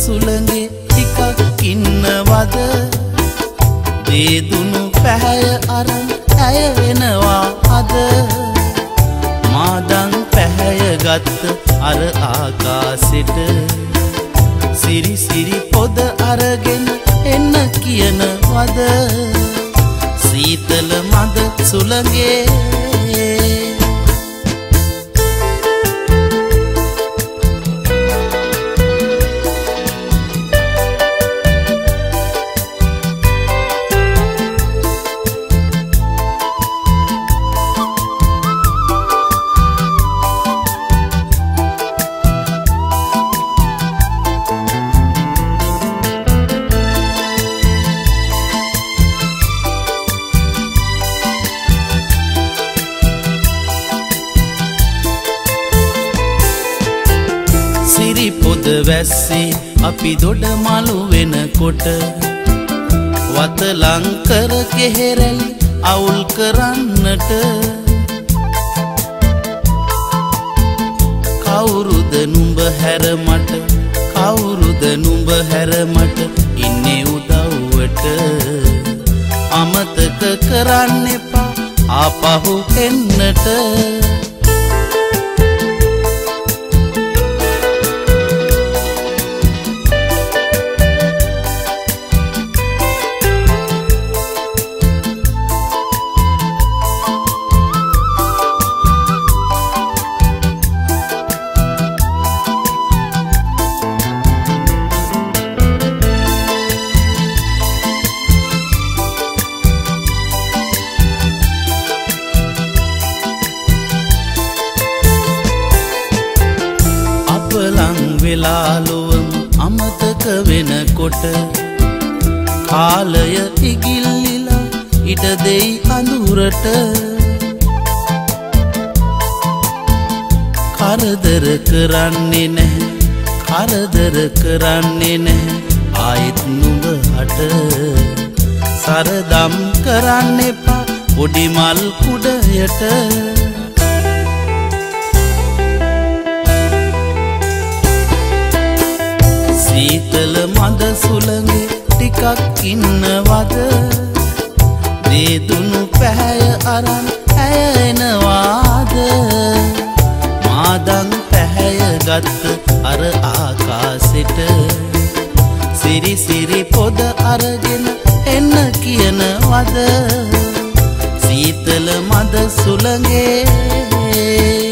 සුළඟේ ටිකක් ඉන්නවද දේදුණු පැහැය අරන් ඇය එනවා අද මාදන් පැහැය ගත්ත අර ආකාසෙට සිරි සිරි පොද අරගෙන එන්න කියනවද සීතල මද සුළඟේ සිරිපොද වැස්සේ අපි දොඩ මලු වෙනකොට වත ලංකර කෙහෙරැලි අවුල් කරන්නට කවුරුද නුඹ හැර මට කවුරුද නුඹ හැර මට ඉන්නේ උදව්වට අමතක කරන්න එපා ආපහු එන්නට වෙලාලොවම අමතක වෙනකොට කාලය ඉගිල්ලිලා ඉඩ දෙයි අඳුරට කරදර කරන්නේ නැහැ කරදර කරන්නේ නැහැ ආයෙත් නුඹ හට සරදම් කරන්න එපා පොඩි මල් කුඩයට සීතල මද සුළඟේ ටිකක් ඉන්නවද දේදුණු පැහැය අරන් ඇය එනවාද මාදන් පැහැය ගත්ත අර ආකාසෙට සිරි සිරි පොද අරගෙන එන්න කියනවද සීතල මද සුළඟේ